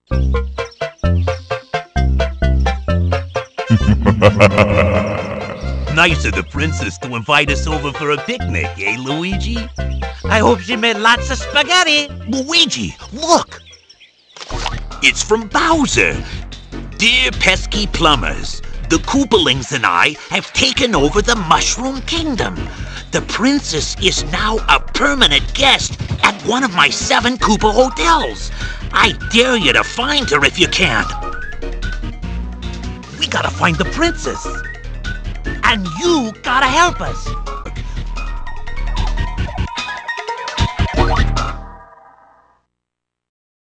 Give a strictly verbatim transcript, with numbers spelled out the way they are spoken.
Nice of the princess to invite us over for a picnic, eh, Luigi? I hope she made lots of spaghetti. Luigi, look! It's from Bowser. Dear pesky plumbers, the Koopalings and I have taken over the Mushroom Kingdom. The princess is now a permanent guest at one of my seven Koopa hotels. I dare you to find her if you can. We gotta find the princess. And you gotta help us.